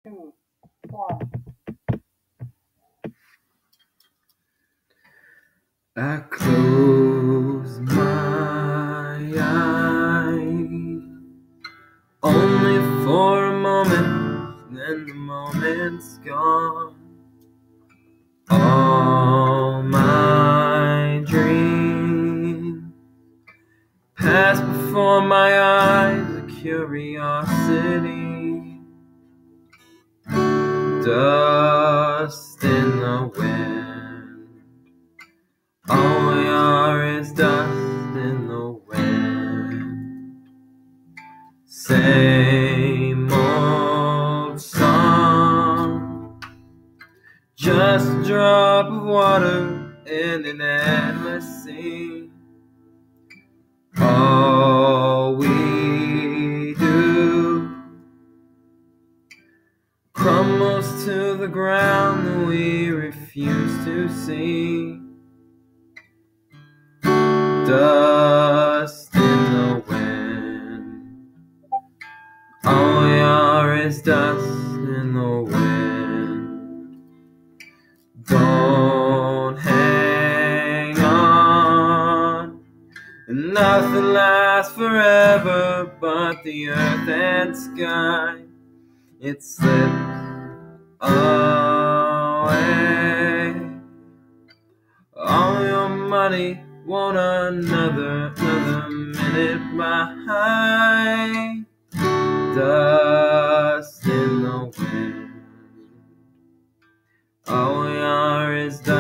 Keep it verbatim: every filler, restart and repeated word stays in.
two, one. I close my eyes only for a moment, then the moment's gone. All my dreams pass before my eyes, a curiosity, dust in the wind. All we are is dust in the wind. Same old song, just a drop of water in an endless sea. All we do crumbles to the ground that we refuse to see. Dust in the wind. All we are is dust in the wind. Don't hang on. Nothing lasts forever but the earth and sky. It slips away. All your money won't another, another minute behind. Dust in the wind. All we are is dust.